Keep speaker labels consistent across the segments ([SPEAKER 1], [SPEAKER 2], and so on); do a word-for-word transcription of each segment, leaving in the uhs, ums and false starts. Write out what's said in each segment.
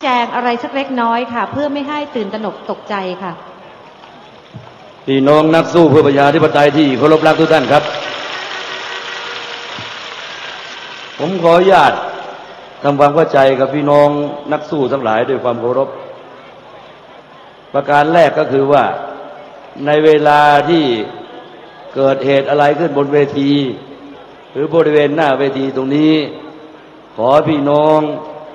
[SPEAKER 1] แจงอะไรสักเล็กน้อยค่ะเพื่อไม่ให้ตื่นตระหนกตกใจค่ะ
[SPEAKER 2] พี่น้องนักสู้เพื่อประชาธิปไตยที่เคารพรักทุกท่านครับผมขออนุญาตทำความเข้าใจกับพี่น้องนักสู้ทั้งหลายด้วยความเคารพประการแรกก็คือว่าในเวลาที่เกิดเหตุอะไรขึ้นบนเวทีหรือบริเวณหน้าเวทีตรงนี้ขอพี่น้อง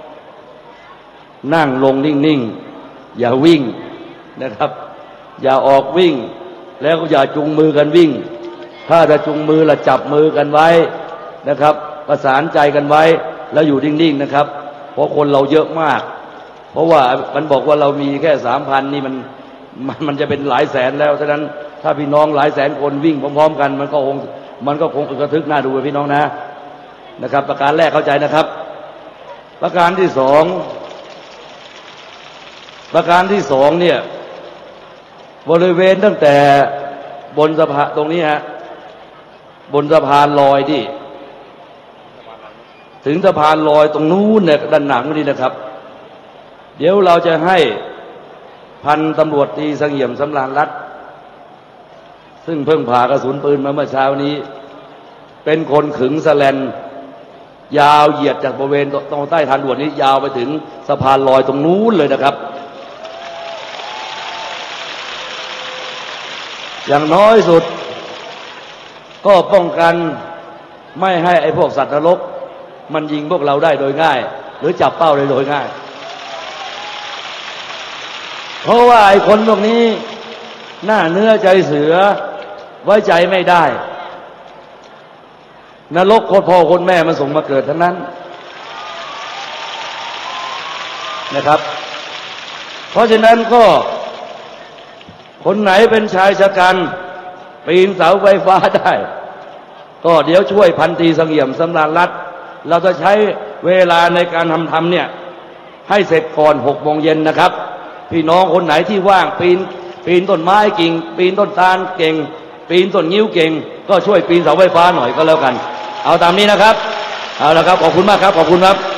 [SPEAKER 2] นั่งลงนิ่งๆอย่าวิ่งนะครับอย่าออกวิ่งแล้วก็อย่าจุงมือกันวิ่งถ้าจะจุงมือละจับมือกันไว้นะครับประสานใจกันไว้แล้วอยู่นิ่งๆนะครับเพราะคนเราเยอะมากเพราะว่ามันบอกว่าเรามีแค่สามพันนี่มันมันจะเป็นหลายแสนแล้วฉะนั้นถ้าพี่น้องหลายแสนคนวิ่งพร้อมๆกันมันก็คงมันก็คงกระทึกหน้าดูพี่น้องนะนะครับประการแรกเข้าใจนะครับประการที่สองประการที่สองเนี่ยบริเวณตั้งแต่บนสะพานตรงนี้ฮะบนสะพานลอยที่ถึงสะพานลอยตรงนู้นเนี่ยด้านหนังนี่นะครับเดี๋ยวเราจะให้พันตำรวจตรีเสงี่ยมสำราญรัตน์ซึ่งเพิ่งผ่ากระสุนปืนมาเมื่อเช้านี้เป็นคนขึงสแลนยาวเหยียดจากบริเวณตรงใต้ทางด่วนนี้ยาวไปถึงสะพานลอยตรงนู้นเลยนะครับอย่างน้อยสุดก็ป้องกันไม่ให้ไอ้พวกสัตว์นรกมันยิงพวกเราได้โดยง่ายหรือจับเป้าได้โดยง่ายเพราะว่าไอ้คนพวกนี้หน้าเนื้อใจเสือไว้ใจไม่ได้นรกคนพ่อคนแม่มันส่งมาเกิดทั้งนั้นนะครับเพราะฉะนั้นก็คนไหนเป็นชายชะกันปีนเสาไฟฟ้าได้ก็เดี๋ยวช่วยพันตรีเสงี่ยมสำราญรัตน์เราจะใช้เวลาในการทำทำเนี่ยให้เสร็จก่อนหกโมงเย็นนะครับพี่น้องคนไหนที่ว่างปีนปีนต้นไม้กิ่งปีนต้นตาลเก่งปีนต้นงิ้วเก่งก็ช่วยปีนเสาไฟฟ้าหน่อยก็แล้วกันเอาตามนี้นะครับเอาละครับขอบคุณมากครับขอบคุณครับ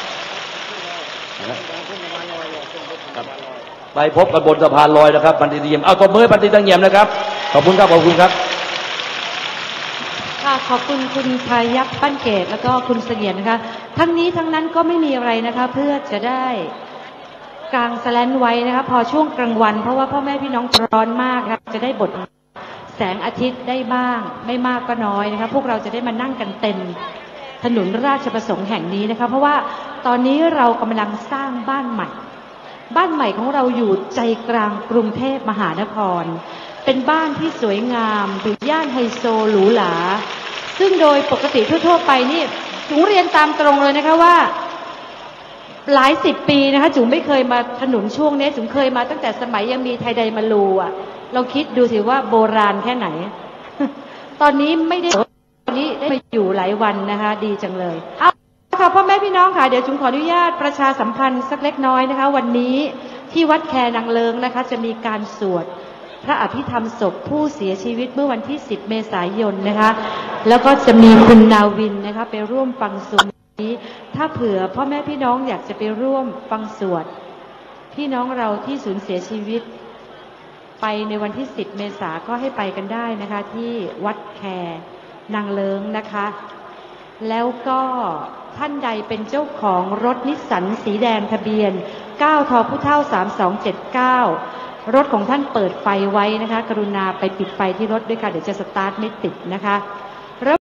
[SPEAKER 2] ไปพบกันบนสะพานลอยนะครับพันตรีเสงี่ยมเอาตบมือพันตรีเสงี่ยมนะครับขอบคุณครับขอบคุณครับ
[SPEAKER 1] ค่ะขอบคุณคุณพายัพปั้นเกตแล้วก็คุณเสงี่ยมนะคะทั้งนี้ทั้งนั้นก็ไม่มีอะไรนะคะเพื่อจะได้กางสแลนไว้นะคะพอช่วงกลางวันเพราะว่าพ่อแม่พี่น้องร้อนมากนะคะจะได้บดแสงอาทิตย์ได้บ้างไม่มากก็น้อยนะคะพวกเราจะได้มานั่งกันเต็มถนนราชประสงค์แห่งนี้นะคะเพราะว่าตอนนี้เรากำลังสร้างบ้านใหม่บ้านใหม่ของเราอยู่ใจกลางกรุงเทพมหานครเป็นบ้านที่สวยงามอยู่ย่านไฮโซหรูหราซึ่งโดยปกติทั่วๆไปนี่จุ๋มเรียนตามตรงเลยนะคะว่าหลายสิบปีนะคะจุ๋มไม่เคยมาถนนช่วงนี้จุ๋มเคยมาตั้งแต่สมัยยังมีไทยไดมาลูอ่ะเราคิดดูสิว่าโบราณแค่ไหนตอนนี้ไม่ได้ตอนนี้ได้มาอยู่หลายวันนะคะดีจังเลยเอาค่ะพ่อแม่พี่น้องค่ะเดี๋ยวจุ๋มขออนุญาตประชาสัมพันธ์สักเล็กน้อยนะคะวันนี้ที่วัดแคนางเลิงนะคะจะมีการสวดพระอภิธรรมศพผู้เสียชีวิตเมื่อวันที่สิบเมษายนนะคะแล้วก็จะมีคุณนาวินนะคะไปร่วมฟังสวดนี้ถ้าเผื่อพ่อแม่พี่น้องอยากจะไปร่วมฟังสวดพี่น้องเราที่สูญเสียชีวิตไปในวันที่สิบเมษาก็ให้ไปกันได้นะคะที่วัดแคนางเลิงนะคะแล้วก็ท่านใดเป็นเจ้าของรถนิสสันสีแดงทะเบียนเก้าทผู้เฒ่าสามสองเจ็ดเก้ารถของท่านเปิดไฟไว้นะคะกรุณาไปปิดไฟที่รถด้วยค่ะเดี๋ยวจะสตาร์ทไม่ติดนะคะ